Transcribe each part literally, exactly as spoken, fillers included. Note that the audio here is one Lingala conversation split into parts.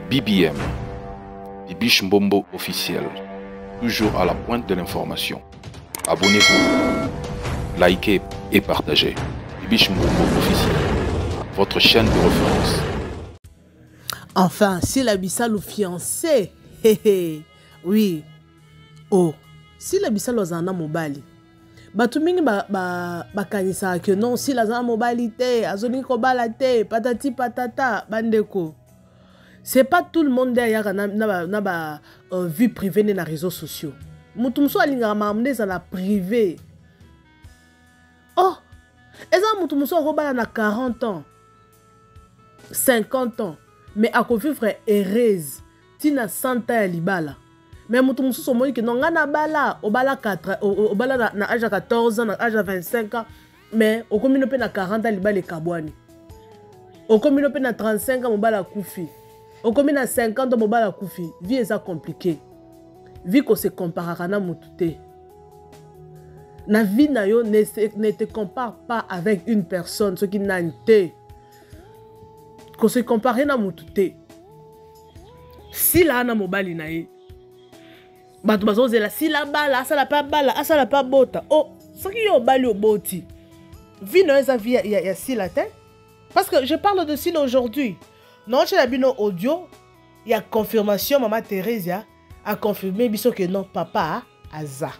B B M, Bibiche Mbombo officiel, toujours à la pointe de l'information. Abonnez-vous, likez et partagez. Bibiche Mbombo officiel, votre chaîne de référence. Enfin, si la Bissal ou fiancé, hé hé, oui. Oh, si la Bissal aux ana mobali, batumingi ba ba bakanisa que non, si la zana mobilité, azoni ko balate, patati patata, bandeko. C'est pas tout le monde derrière na na na ba euh, vie privée dans les réseaux sociaux. Mutumso alinga mamne za la privé. Oh, eza mutumso ko bala na quarante ans, cinquante ans. Mais à vivre heureuse, tina cent ans à libala. Mais mutumso so moni que non ngana bala, au bala quatre, au bala na, na âge quatorze ans, na âge vingt-cinq ans, mais au commune pe na quarante ans libala kabwani. Au commune pe na trente-cinq ans mobala koufi. Au commune na cinquante ans mobala koufi. Vie est compliquée. Vie qu'on se compare à na mutute. Na vie na yo ne, ne te compare pas avec une personne, ce qui n'a été. Qu'on se compare na mutute. Si la na mobali na ye. Bato bazozela si la bala, asa la pas bala, asa la pas bota. Oh, ce qui yo bali au boti. Vie na esa vie ya ya si la tête. Parce que je parle de Sila aujourd'hui. Non, chez la bino audio, il y a confirmation, maman Thérèse a confirmé biso que non, papa a za.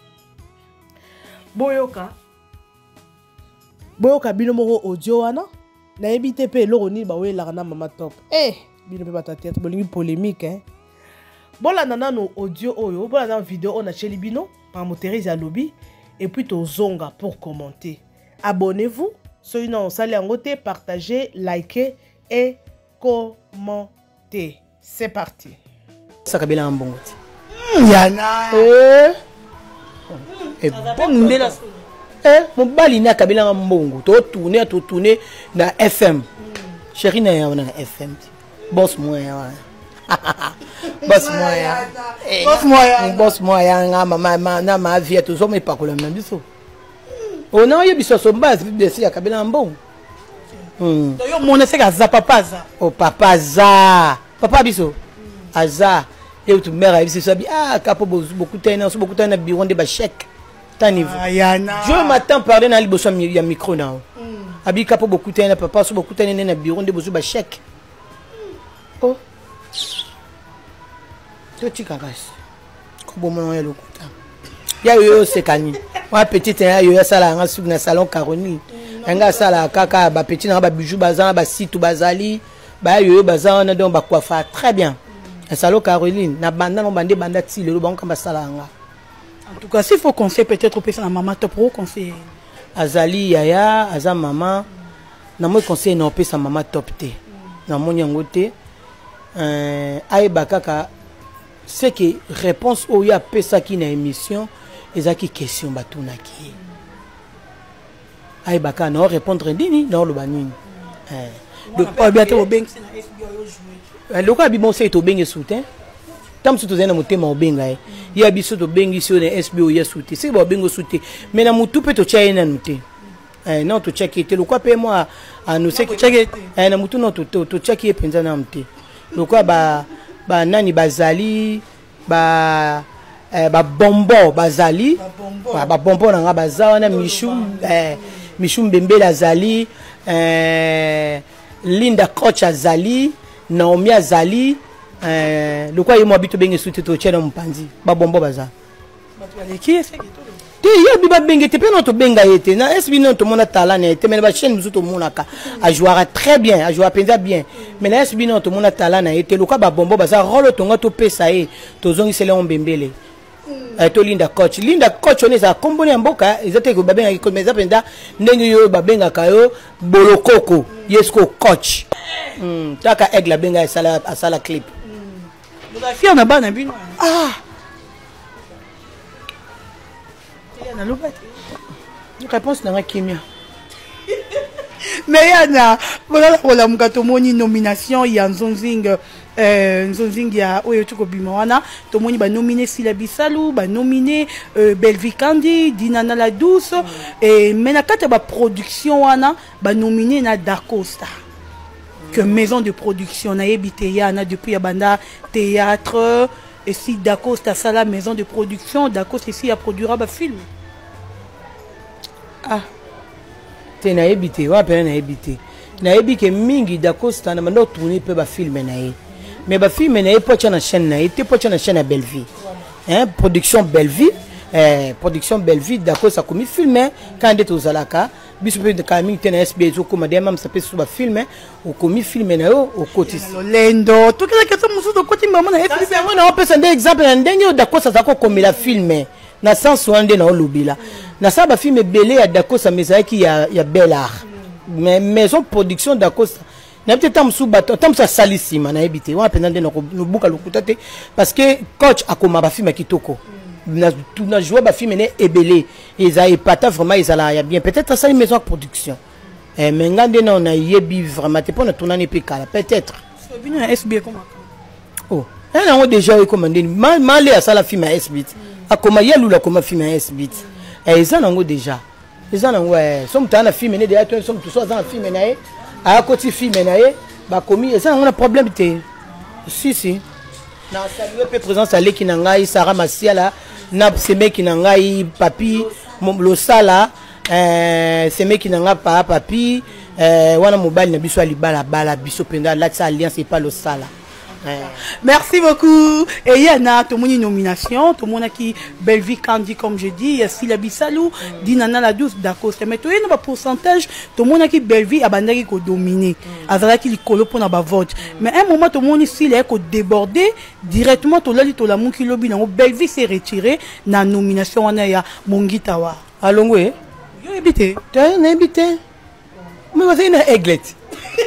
Boyoka. Boyoka bino moro audio wana. Na ebite pe loro ni ba we la na mama top. Eh, bino pe bata tête, bolingi polémique hein. Bola nana no audio oyo, bola na vidéo on a chez bino, par mo Thérèse a lobby et puis to zonga pour commenter. Abonnez-vous. Soyez non, salé en côté, partagez, likez et commentez. C'est parti. Ça kabila mbongo. Yana. Eh. Et bon ndela. Eh, mon bali na kabila mbongo. To tourner, to tourner na F M. Chérie na ya na F M. Boss moi ya. Boss moi ya. Boss moi ya. Boss moi ya nga mama na ma vie to zo me pa ko la même biso. On a eu biso so base de si ya kabila mbongo. Hmm. Yo mona se ka za papa za. Oh papa za. Papa biso. Aza. Et tu mère biso sabi ah kapo beaucoup de temps beaucoup de temps na bureau de ba chèque. Tani. Je m'attends parler dans liboso ya micro na. Abi kapo beaucoup de temps papa so beaucoup de temps na bureau de bozo ba chèque. Oh. To chikagas. Ko bomo ya lokuta. Ya yo sekani. Wa petite ya yo sala nga sou na salon Caroline. Nga sala kaka ba petit na ba bijou bazan ba situ bazali ba yo bazan na don ba coiffa très bien. Un salon Caroline na banda no bande banda ti le ba on ba sala nga. En tout cas, s'il faut conseiller peut-être au na maman top pro conseiller. Azali yaya aza maman na moi conseiller na pesa maman top te. Na mo nyangote euh ay bakaka c'est que réponse au ya pesa ki na émission ezaki question batunaki. Ay baka non répondre ndini non lo banini eh donc pas bientôt au beng na S B O jouer le quoi bi bon c'est to beng soutien tam surtout na motema o benga eh ya biso to bengi sur na S B O ya soutien c'est ba bengo soutien mais na mutu pe to chaye na nute eh non to check était le quoi pe moi à nous c'est que check eh na mutu non to to check e penza na mute le quoi ba ba nani bazali ba eh ba bombo bazali ba bombo na nga bazawa na michu eh Michou Mbembe Azali, euh, Linda Koch Azali, Naomi Azali, euh, le quoi il m'a habitué bien sous tout tchène mpandi, ba bombo baza. Qui est-ce que tu y a biba bengue te pe non to benga été na est bien non to mona talent été mais ba chaîne musu to mona ka a jouer très bien a jouer penza bien mais là est bien non to mona talent na été le quoi ba bombo baza rôle to nga to pesa e to zongi sele on Mbembele. Eh to Linda Coach Linda Coach on eza komboni ya mboka ezate ko babenga ko meza penda ndenge yo babenga kayo bolokoko yesko coach hmm taka egla benga asala asala clip hmm ba fier na bana bino ah ya na lobate une réponse na kimia mais yana voilà la mukato moni nomination ya Nzonzing euh Nzonzing ya oyo tuko bimawana to moni ba nominé Sila Bisalu ba nominé euh, Belvikandi Dinana la douce mm. et menakata ba production wana ba nominé na Dacosta que maison de production, na ebité ya na depuis ya banda théâtre et si d'accord c'est ça la maison de production, d'accord c'est ici à produira ba film. Ah. Te na ebité, wa pe na ebité. Na ebité mingi d'accord c'est na mando tourner pe ba film na e. Mais ba film na e po na chaîne na e, te po na chaîne à Belleville. Hein, production Belleville, eh, production Belleville d'accord ça comme film quand est aux alaka. Biso pe de kaming tena S B zo comme dem ça peut sous ba film au commis film na yo au côté lendo tout que que ça musu do côté maman na ça c'est moi na peut un exemple na ndenge d'accord ça ko comme la film na sens wande na lobila na ça ba film belé ya d'accord ça mais qui ya ya bel art mais maison production d'accord na peut tam sous bato tam ça salissima na habité wa pendant na no buka lokutate parce que coach akoma ba film kitoko na tout na jouer ba film né ebelé ils a épata vraiment ils a là bien peut-être ça une maison de production eh mais ngande na on a yebi vraiment te pour na tourner ne pekala peut-être c'est bien un S B comment oh elle a déjà recommandé mal mal à ça la film à S B a comment yelu la comment film à S B et ils en ont déjà ils en ont ouais somme ta na film né déjà somme tout ça dans film na e a côté film na e ba commis et ça on a problème te si si na saluer pe présence à l'équipe na ngai Sarah Masiala na seme ki na ngai papi lo sala euh seme ki na nga pa papi euh wana mobile na biso ali bala bala biso penda la alliance et pas le sala. Merci beaucoup. Et il y en a tout le monde nomination, tout le monde qui Belleville Candy comme je dis, il y a Sila Bissalou, Dinana la douce d'accord. Mais tout le monde pourcentage, tout le monde qui Belleville a bandé qui dominé, azala qui colo pour na ba vote. Mais un moment tout le monde ici il est débordé directement tout là tout la monde qui lobby na Belleville s'est retiré na nomination on a ya Mongitawa. Alongwe. Yo habité. Tu as habité. Mais vous avez une aiglette.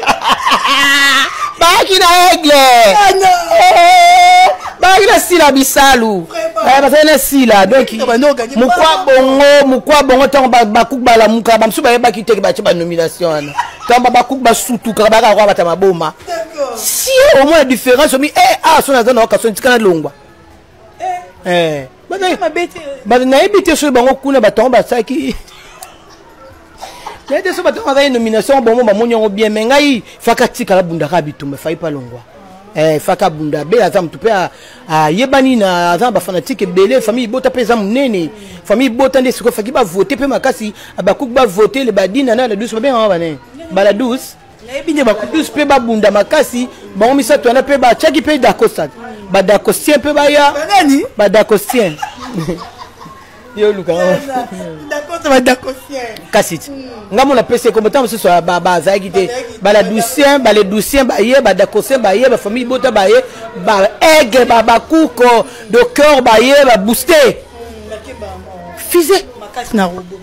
Baki na aigle. Ah non. Baki na Sila Bissalou. Eh parce que na Sila donc mukwa bongo mukwa bongo tango ba kukba la muka ba msu ba yeba kiteke ba ba nomination ana. Tango ba kukba sutu ka ba ka kwa bata maboma. Si au moins différence mi eh ah so na zana okaso ntikana longwa. Eh. Eh. Ba na bete. Ba na ebite so bango kuna ba tango ba saki. Il y a des gens qui ont une nomination, bon, bon, bon, bien, mais il faut que tu aies un bunda rabitou, mais il faut pas l'ongwa. Eh, faut que bunda be, azam tu peux à yebani na azam ba fanatique belé, famille bota pe azam nene, famille bota ndé siko faki ba voter pe makasi, ba kouk ba voter le badina na la douce ba bien on va né. Ba la douce. Na ebine ba douce pe ba bunda makasi, ba on misa to na pe ba chaki pe dakosta. Ba dakostien pe ba ya. Ba dakostien. Yo luka. D'accord, ça va d'accord. Kassit. Ngamo la pese comme tant ce soit ba ba zaigité. Ba la doucien, ba les douciens ba yé, ba dakosien ba yé, ba famille bota ba yé, ba aigle ba ba kuko de cœur ba yé, ba booster. Fisé. Makasi na robot.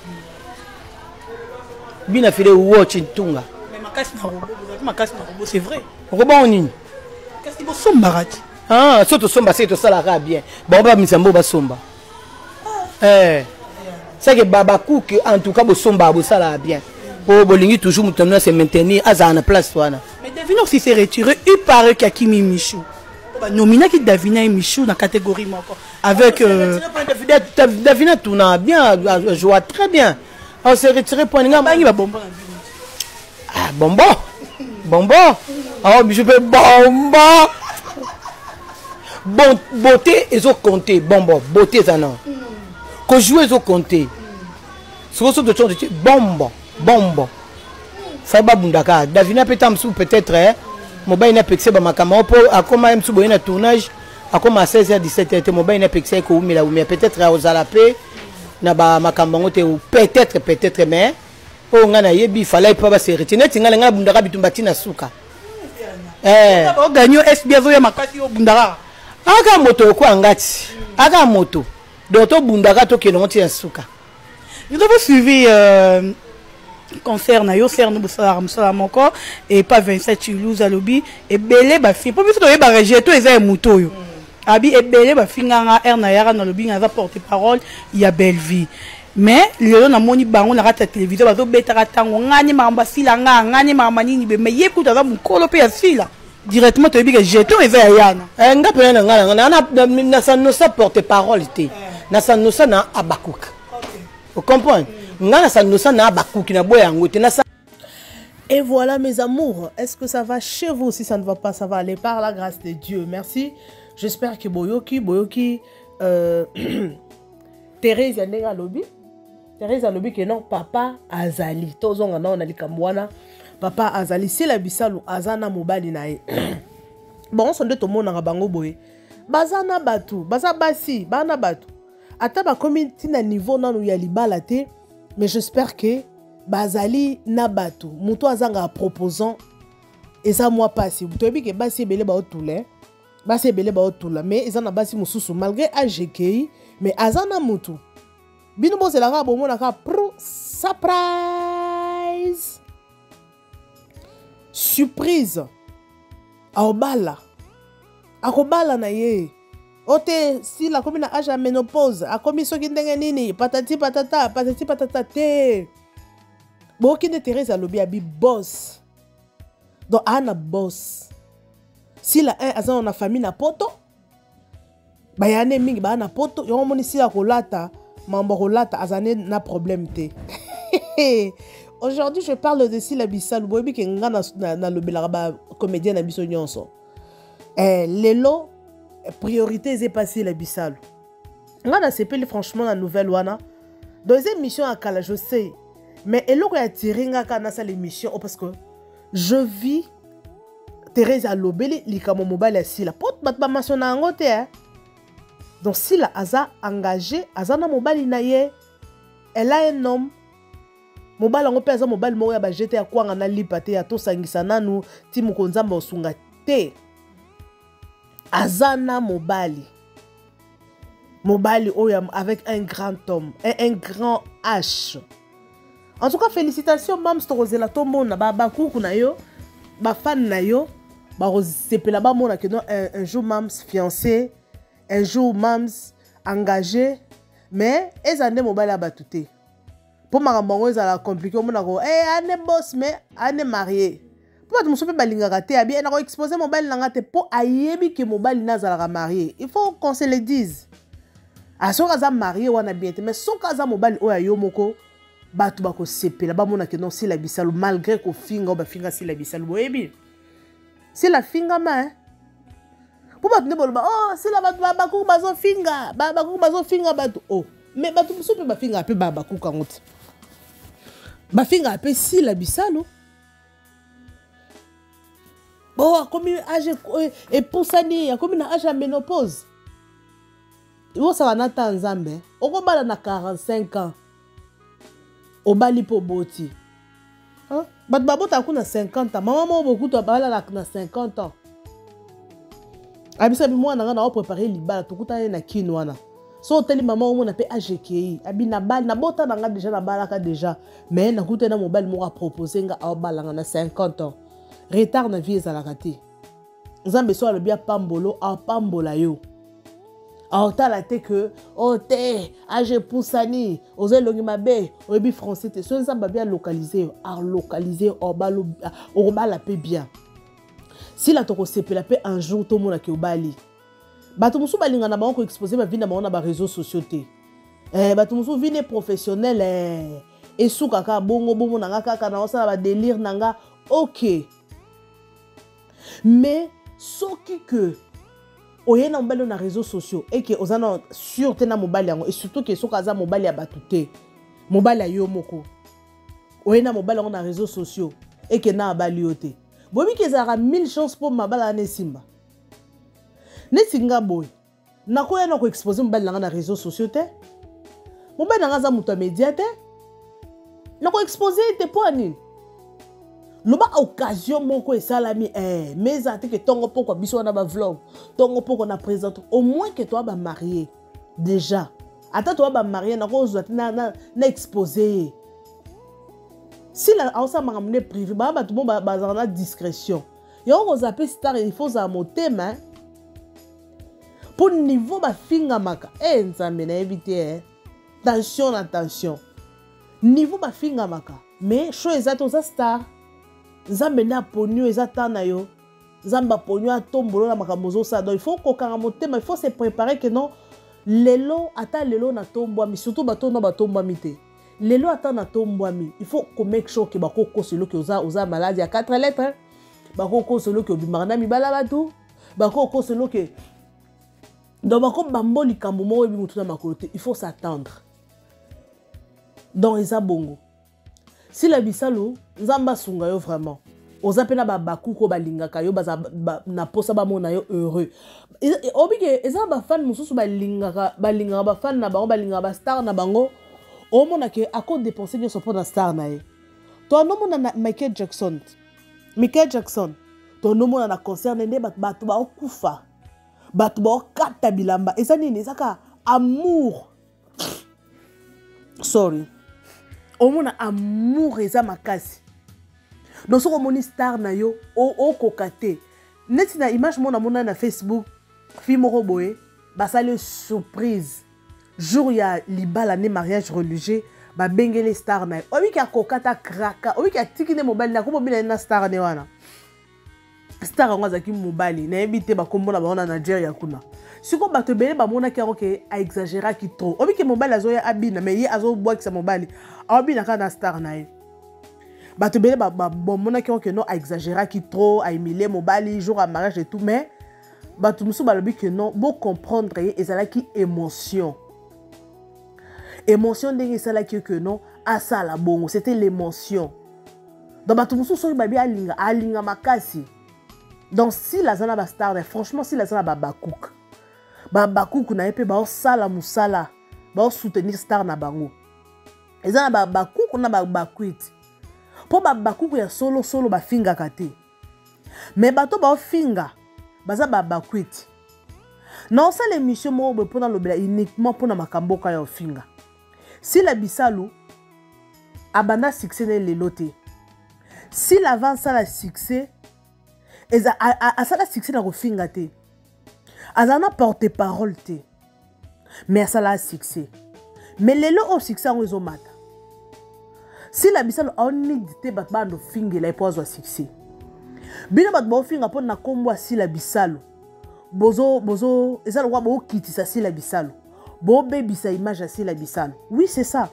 Bina file watch ntunga. Mais makasi na robot, makasi na robot c'est vrai. Robot on nini? Kasi bo somba rati. Ah, surtout somba c'est to sala ra bien. Bon ba misambo ba somba. Eh, c'est que Baba Cook, en tout cas, Bosomba, Bossala bien. Pour Bolingi, toujours, maintenant, c'est maintenir à la place. Mais Davina, si c'est retiré, il paraît qu'il y a Kimi Michou. Nomina qui Davina et Michou dans la catégorie encore. Avec. Davina tourne bien, joue très bien. On s'est retiré pour un gars. Ah, bonbon. Bonbon. Ah, je peux bonbon. Bon, beauté, ils ont compté. Bonbon, beauté, ça non. Que jouer au compter. Sur ce de ton de bombo, bombo. Faiba bundaka. Davina petam sou peut-être hein. Mobile n'a pexé ba makama pour à comment même sou boyena tournage à comme à seize heures dix-sept heures mobile n'a pexé ko mais là mais peut-être à Ozalapé na ba makamba ngote ou peut-être peut-être mais oh ngana yebi fallait pas ba se retirer tingala ngala bundaka bitumbati na suka. Eh. On gagne S B zo ya makasi o bundaka. Aga moto ko angati. Aga moto. D'autres bundaka to kenon ti suka. Nous avons suivi euh, concert na yo ser no busala musala moko et pas vingt-sept Toulouse à lobby et belé ba fi. Pour biso to ba rejeto eza muto yo. Abi e belé ba finganga er na yara na lobby ngaza porte parole ya Belleville. Mais lelo na moni bango na rata télévision bazo betaka tango ngani mamba sila nga ngani mamba nini be mais yekuta za mukolo pe ya sila. Directement tu dis que jeton et vers Yana. Un gars peut na sa no sa porte parole té. Na sa no sa na Abakouk. Vous comprenez? Na sa no sa na Abakouk na boya ngote na sa. Et voilà mes amours, est-ce que ça va chez vous? Si ça ne va pas, ça va aller par la grâce de Dieu. Merci. J'espère que Boyoki, Boyoki, euh, Thérèse Yanega Lobby, Thérèse Lobby que non, Papa Azali. Tozon on a likamwana. Papa Azali, c'est la bisalu Azana Mobali nae. Bon, on s'en dit tout le monde en bango boy. Bazana batu, baza basi, bana batu. Ata ba komi tina niveau nanu ya libala te, mais j'espère que bazali na batu. Muto azanga proposant eza moi passi. Muto ebi ke basi ebele ba otule. Basi ebele ba otula, mais eza na basi mususu malgré A G K I, mais azana mutu. Bino bo zelanga bo mona ka pro surprise. Surprise. Aobala. Akobala na ye. Ote si la commune âge à ménopause, a commis ce qui ndenge nini, patati patata, patati patata te. Bo ki ne Thérèse alobi abi boss. Donc ana boss. Si la un azan na famille na poto, ba yane mingi ba na poto, yo moni si la kolata, mambo kolata azane na problème te. Aujourd'hui, je parle de Sila Bissal, boyebi ke nga na na lobela ba comédien na biso nyonso. Eh lelo priorité c'est passé la Bissal. Nga na sepeli franchement la nouvelle wana. Deuxième émission à Kala, je sais. Mais elle a tiré nga kana sa l'émission parce que je vis Thérèse Alobeli likamo mobile Sila. Pot bat ba masiona ngote hein. Donc Sila aza engagé, aza na mobile na ye. Elle a un homme. Mobile ngo pesa mobile mo ya ba jeter kwa nga na lipate ya to sangisa nanu ti mukonzamba osunga te. Azana mobile. Mobile oyam avec un grand homme, un, un grand H. En tout cas, félicitations Mams Torozela Tombo na ba ba kuku na yo, ba fan na yo, ba sepela ba mona que non un, un jour Mams fiancé, un jour Mams engagé, mais ezande mobile a batouté. Pour ma maman ezala compliqué mona ko eh ane boss mais ane marié. Pour que je balinga bien na exposer mobile nanga te po ayebi que mobile nazala marié. Il faut qu'on se le dise. A so kaza marié wana bien mais so kaza mobile oya yo moko batu bako sepela ba mona que non si la bisalu malgré ko finga ba finga si la bisalu boyebi. Si la finga ma hein. Pour batu ne bolba oh si la batu ba ko bazo finga ba ba ko bazo finga batu oh mais batu so pe ba finga pe ba ba ko kangote. Ba finga pe si la bisalu. Oh, comme il âge et pour ça ni, comme il âge à ménopause. Il faut ça na Tanzambie. Au combat na quarante-cinq ans. Au bali po boti. Hein? Bat babo ta kuna cinquante ans. Maman mo beaucoup to bala na cinquante ans. Abisa bi moi na na préparer libala to kuta na kinwana. So teli maman mo na pe A G K I. Abi na bal na bota na nga déjà na balaka déjà. Mais na kuta na mobile mo a proposer nga au bala na cinquante ans. Retard na vie ezalaka te. Nzambe so alobi a pambolo a pambola yo. A otala te que o te age pusani oze longi mabe oyebi français te so nzambe bien localiser a localiser o balo o bala pe bien. Si la toko sepela pe un jour to mona ke obali. Bato musu balinga na bango exposer ba vie na bango na ba réseaux sociaux te. Eh bato musu vie professionnel eh et sou kaka bongo bongo nanga kaka na osala ba délire nanga OK. Mais ce qui que oye na mobile na réseaux sociaux et que ozana sur te na mobile yango et surtout que so kaza mobile ya batute mobile ya yo moko oye na mobile na réseaux sociaux et que na abali yote bobi ke zara mille chances pour mabala na simba ne singa boy na ko ya na ko exposer mobile na réseaux sociaux te mobile na za muto media te na ko exposer te pour nini. Loba occasion moko e salami eh mais ate que tongo poko biso na ba vlog tongo poko na présente au moins que toi ba marié déjà ata toi ba marié na ko na na na exposer si la ausa mangamne privé ba ba tout ba ba na discrétion yo ko zaper star il faut za motema pour niveau ba finga maka eh nzambe na éviter tension attention niveau ba finga maka mais chose exacto za star Zambé na ponyo ezata na yo. Zamba ponyo a tombolo na makamozo sa. Donc il faut kokanga motema, il faut se préparer que non lelo ata lelo na tombo mais surtout bato na batomba mité. lelo ata na tombwami il faut qu'on make sure que bakoko selo que oza oza maladie à quatre lettres bakoko selo que obimaka na mibala bato bakoko selo que donc bako bambo likambo moko ebi mutu na makolo te il faut s'attendre donc eza bongo si la bisalo nzamba sunga yo vraiment oza pena ba bakuko balingaka yo baza ba, na posa ba mona yo heureux obike eza ba fan mususu balingaka balingaka ba fan na bango balingaka ba star na bango o mona ke ako dépenser yo support na star na ye to no mona na Michael Jackson Michael Jackson to no mona na concert nde bat bato ba okufa bato ba okata bilamba eza nini ezaka amour sorry o mona amour eza makasi donc soko moni star na yo o o kokate neti na image mona mona na Facebook fi moko boye basali surprise jour ya libala ne mariage religieux ba bengele star na obi ki akokata kraka obi ki atiki ne mobile na ko mobile na star ne wana star ngo azaki mobile na ebite ba kombo na ba na Nigeria kuna siko bato bele ba mona ki aroke a exagérer ki trop obi ki mobile azo ya abina mais ye azo boix sa mobile abina ka na star na ye bato bele ba bon mona ki aroke non a exagérer ki trop a humilier mobile jour à mariage et tout mais bato musu balobi que non bo comprendre ye ezalaki émotion émotion ndenge esalaki que non asala bongo c'était l'émotion donc bato musu soki babi alinga alinga makasi donc si la zana ba star franchement si la zana ba bakouk ba bakouk na epe ba osala musala ba soutenir star na bango ezana ba bakouk na ba bakwit po ba bakouk ya solo solo ba finga kate mais bato ba finga baza ba bakwit non ça l'émission mo be pona lobela uniquement pona makamboka ya finga si la bisalu abanda succès ne lelote si l'avance la succès eza a ça la succès na kofinga te azana porte parole te mais ça la succès mais lelo au succès en ezo mata si la bisalu on need te bat bando finga la epozo succès bino bat bo finga pona na kombo si la bisalu bozo bozo eza lo kwa bo kitisa si la bisalu bo bebisa image à si la bisalo oui c'est ça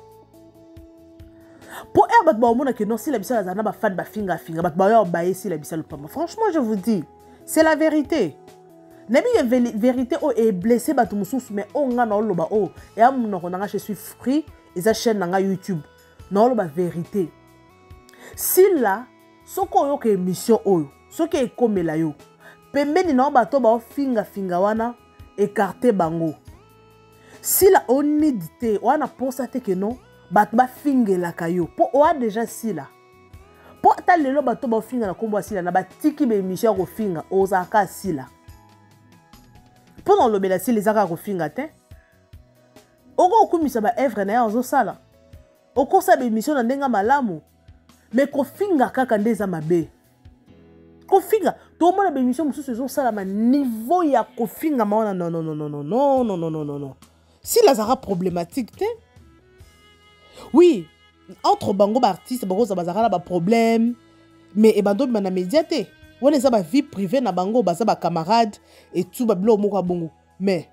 pour er bat ba mona que non si la bisalo za na ba fan ba finga finga bat ba yo ba si la bisalo pas franchement je vous dis c'est la vérité nabi vérité o est blessé bat mususu mais on nga na loba o et am no na je suis free et za chaîne na YouTube na loba vérité si là soko yo ke émission oyo soko e komela yo pembeni na ba to ba finga finga wana écarter bango si la onidité on a pensé que non bat ba finge la kayo po o a déjà si la po ta lelo bato ba finga na kombo si la na ba tiki be émission ko finga o za ka si la po dans lobela si les aka ko finga te o ko kumisa ba œuvre na ya ozo sala o ko sa be émission na ndenga malamu mais ko finga kaka ndeza mabe ko finga to mona be émission mususu ozo sala ma niveau ya ko finga ma non non non non non non non non non non si la zara problématique te oui entre bango ba artiste bango za bazara ba problème mais e bando na média te wona za ba vie privée na bango baza ba camarade et tout ba blo moko bongo mais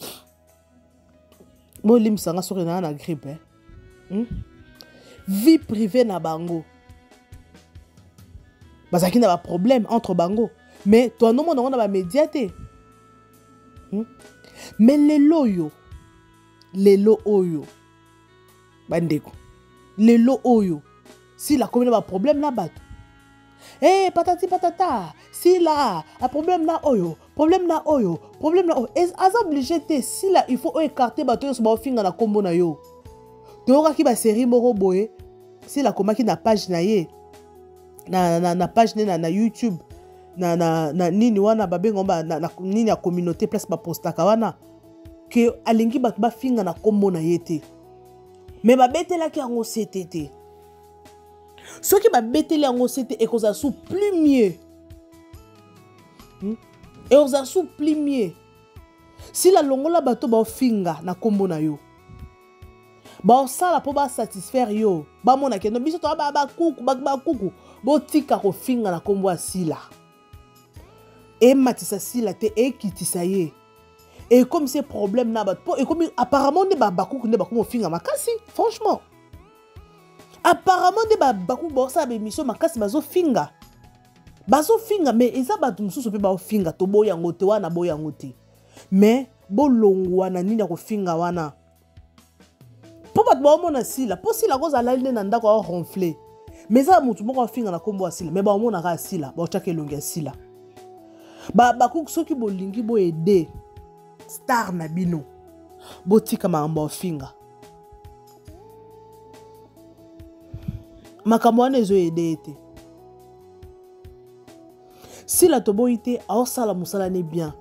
mo limsanga sori na na grippe hein hmm? Vie privée na bango bazaki na ba problème entre bango mais toi non mo na ba média te hmm? Mais les loyo lelo oyo bandeko lelo oyo si la commune a problème na bato eh patati patata si la a problème na oyo problème na oyo problème na oyo est obligé te si la il faut écarter bato yo so ba finga na kombo na yo to ka ki ba série moko boye si la komaki na page na ye na na na page na na YouTube na na na nini wana babengo ba na, na nini ya communauté place ba postaka wana que alingi bat ba finga na kombo na yete mais ba betela ki yango ctt ce qui ba betela yango ctt et koza sou plus mieux hmm? Et oza sou plus mieux si la longola bato ba finga na kombo na yo ba sala po ba satisfaire yo ba mona ke no biso to ba ba kuku ba ba kuku bo tika ko finga na kombo asila e matisa sila te e kitisa ye. Et comme ces problèmes là, et comme apparemment ne ba bakou ne ba comme finga makasi, franchement. apparemment de ba baku bosa ba émission makasi bazo finga bazo finga mais eza bato mususu pe ba finga to boya ngote wana boya ngote mais bolongwa na nini ko finga wana po bato ba mona sila po sila ko za laline na ndako a ronfler mais za mutu moko finga na kombo asila mais ba mona ka sila ba chaka elongi asila ba baku soki bolingi bo aider star na bino botika makambo finga makambo wana ezo aider ete si la tobo ite aosala musala ne bien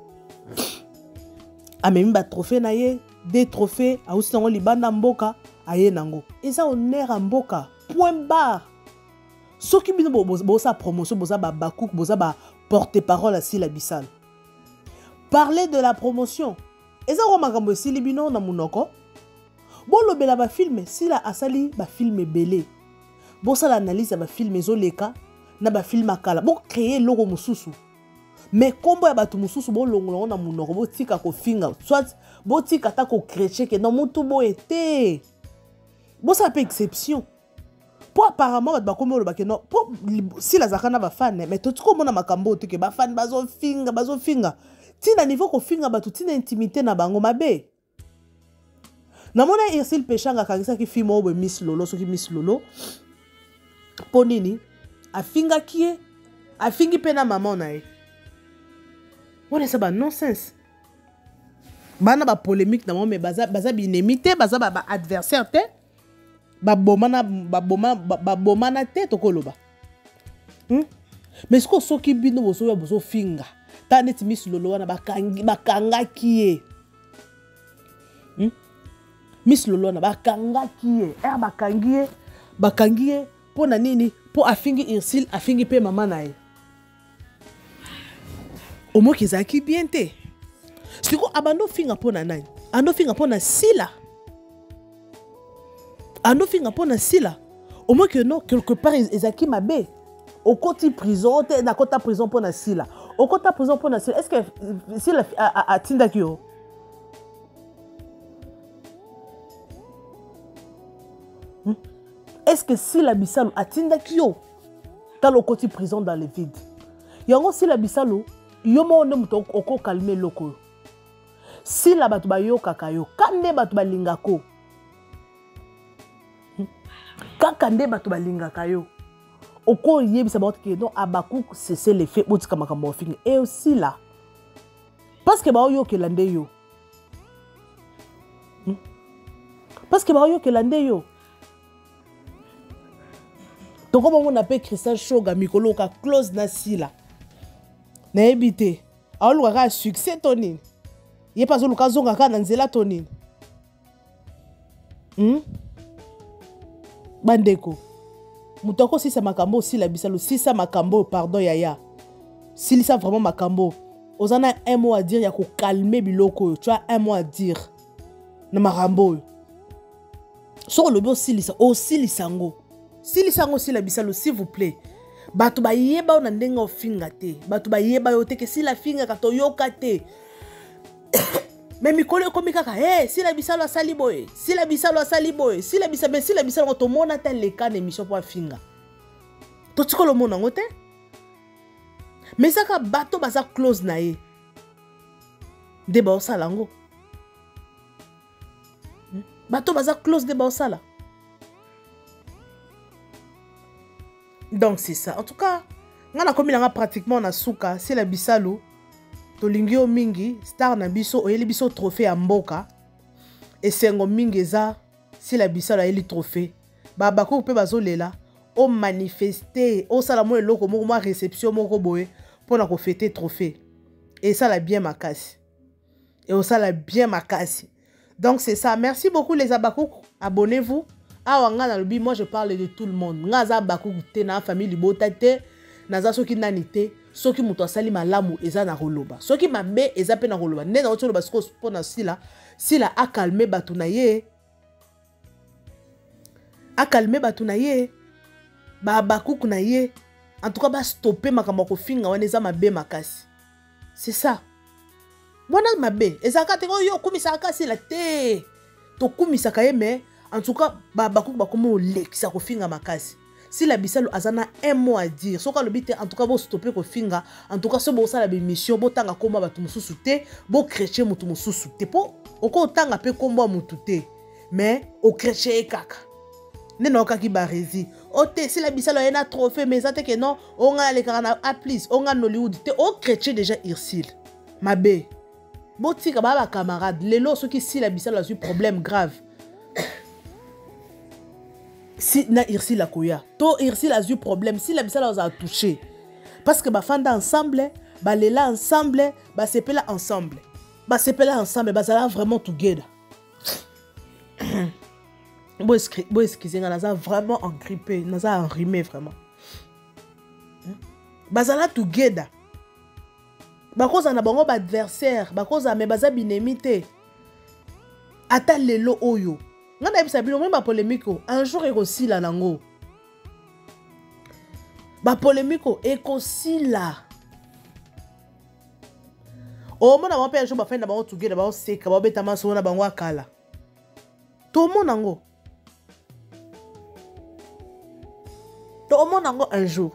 amemi ba trophée na ye des trophées ausi nango libanda mboka aye nango eza honneur a mboka point barre soki bino bosa promotion boza ba bakouk boza ba porte-parole à Sila Bissalo parler de la promotion eza ko makambo sili bino na munoko bolobela ba film Sila asali ba film belé bosa l'analyse ba film ezoleka na ba film akala bo créer logo mususu mais kombo ya batu mususu bo longolo na munoko bo tika ko finga soit bo tika ta ko créer que dans mutu bo été bo ça peut exception pour apparemment ba kombo lo ba que non pour si la zakana ba fan mais tout ko mona makambo to que ba fan bazo finga bazo finga tina niveau ko finga batu tina intimité na bango mabe na mona Irsil Pechanga kangisa ki film obo Miss Lolo so ki Miss Lolo ponini afinga kie afingi pena maman na ye on est ba nonsense bana ba polémique na mais baza baza binemité baza ba adversaire te ba bomana ba boma ba bomana te to koloba hmm? mais ce ko soki bino boso ya boso finga ta net Miss Lolo wana bakangi bakanga kie hmm? Miss Lolo na bakanga kie er bakangi bakangi po na nini po afingi Irsil afingi pe mama na ye omo kizaki bien te siko abando finga po na nani ando finga po na Sila ando finga po na Sila omo que non quelque part ezaki mabe au côté prison te na kota prison po na Sila au kota prison po na Sila est-ce que Sila a a tinda kio hmm? Est-ce que Sila Bissalo a tinda kio dans le côté prison dans le vide yango Sila Bissalo yomo ne muto oko calmer loko Sila batu ba yoka kayo kande batu ba lingako kakande batu ba lingaka yo oko yebisa ba ke non abaku c'est le fait botika makambo finga et aussi là parce que ba yo ke lande yo parce que ba yo ke lande yo donc comme on appelle Christian Shoga mikolo ka close na Sila na ebité aoluka ka succès tonini ye pas oluka zonga ka na nzela tonini hmm? Bandeko mutoko si sa makambo Sila Bissalo si sa makambo pardon yaya si ça vraiment makambo ozana un mot à dire ya ko calmer biloko tu as un mot à dire na makambo sur le bio silisa o silisango silisango Sila Bissalo s'il vous plaît batu ba yeba ona ndenga ofinga te batu ba yeba yo te ke Sila finga ka to yoka te mais mikolo komi kaka eh Sila Bissalo asali boye Sila Bissalo asali boye Sila Bissalo mais Sila Bissalo to mona ta le kan émission pour finga to tikolo mona ngote mais ça ka bato baza close na ye de ba osalango bato baza close de ba osala. Donc c'est ça. En tout cas, on a commis pratiquement na souka, Sila Bissalo, tolingio mingi, star na biso, oyeli biso trophée à mboka. Et sengo mingi za, Sila Bissalo oyeli trophée. Ba bako pe bazolela, o manifester, o sala mo eloko mo mo réception mo boye pour na ko fêter trophée. Et ça la bien makasi. Et o sala bien makasi. Donc c'est ça. Merci beaucoup les abakouk. Abonnez-vous. Ah, moi je parle de tout le monde. Ngaza baku te na famille libota te, naza soki nani te, soki muto asali malamu eza na roloba. Soki mabe eza pe na roloba. Ne na otolo basko pona Sila, Sila a calmé batu na ye. A calmé batu na ye. Ba baku na ye. En tout cas ba stopper makambo ko finga wana eza mabe makasi. C'est ça. Wana mabe, eza ka te yo kumisa ka Sila te. To kumisa ka ye mais En tout cas, bakoki bakomo lekisa ko finga makasi. Si la bisalo azana un mot à dire, soka le bité en tout cas bo stopper ko finga, en tout cas so bo sala be mission, bo tanga komba batu mususu te, bo chrétien mutu mususu te po, oko tanga pe komba mutu te. Mais au chrétien kaka. Ne non kaki barezi. Ote si la bisalo ena trophée mais ça te que non, on a les carana a plus, on a Hollywood te au chrétien déjà Irsil. Mabe. Bo tika ba ba camarade, lelo ceux qui si la bisalo a eu problème grave. Si na Irsi la koya, to Irsi la eu problème, si la bisala a touché. Parce que ba fanda ensemble, ba lela ensemble, ba sepela ensemble. Ba sepela ensemble, ba zala vraiment together. Bo excusez, bo excusez, na za vraiment engrippé, na za enrhumé vraiment. Ba zala together. Ba koza na bango ba adversaire, ba koza me baza binemité. Ata lelo oyo. Nga na ebisa bino même ba polémique un jour ekosila nango. Ba polémique ekosila. O mona ba pe un jour ba fenda ba together ba seka ba beta maso na bango akala. To mona ngo. To mona ngo un jour.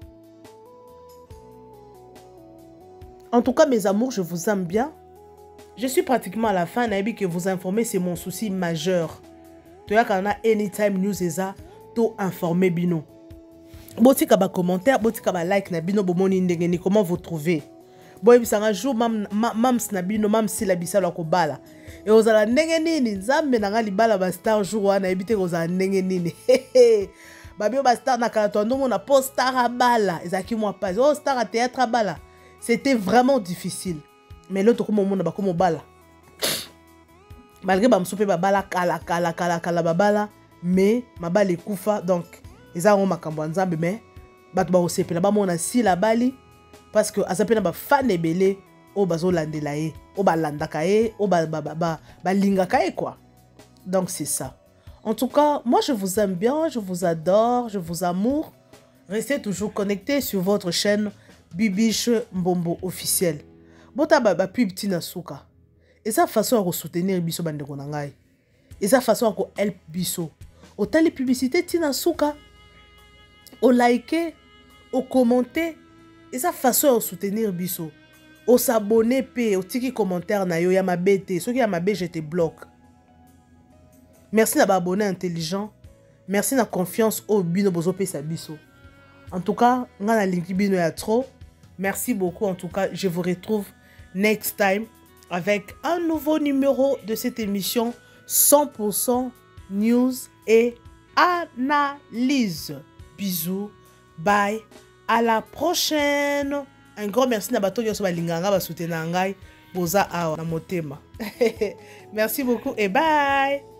En tout cas mes amours, je vous aime bien. Je suis pratiquement à la fin, naïbi que vous informer c'est mon souci majeur. Tu as quand on a anytime news eza to informer bino. Botika ba commentaire, botika ba like na bino bomoni ndengeni comment vous trouvez. Boy bisanga jour mam mam na bino mam si la bisalo ko bala. Et ozala ndengeni ni nzambe na ngali bala ba star jour wana ebite kozala ndengeni ni. Ba bio ba star na kala to ndomo na post star bala, ezaki moi pas. Oh star à théâtre bala. C'était vraiment difficile. Mais l'autre comme monde ba comme bala. Malgré ba msope ba bala kala kala kala kala babala mais mabale kufa donc eza on makambo nzambe mais bato ba osepela ba mona si la bali parce que azapena ba fan ebele o bazo landela ye o ba landaka ye o ba ba ba ba lingaka ye quoi. Donc c'est ça. En tout cas, moi je vous aime bien, je vous adore, je vous amour. Restez toujours connectés sur votre chaîne Bibiche Mbombo officiel. Bota ba ba pub tina suka. Et ça façon à soutenir biso bande ko nangai. Et ça façon à ko help biso. Autant les publicités tina suka. Au liker, au commenter. Et ça façon à soutenir biso. Au s'abonner pe, au tiki commentaire na yo ya ma bête. Ceux qui ya ma bête je te bloque. Merci d'avoir abonné intelligent. Merci na confiance au bino bozo pe sa biso. En tout cas, ngana linki bino ya trop. Merci beaucoup en tout cas, je vous retrouve next time avec un nouveau numéro de cette émission cent pour cent news et analyse. Bisous, bye, à la prochaine. Un grand merci na bato yoso balinganga ba soutenir ngai boza awa na motema. Merci beaucoup et bye.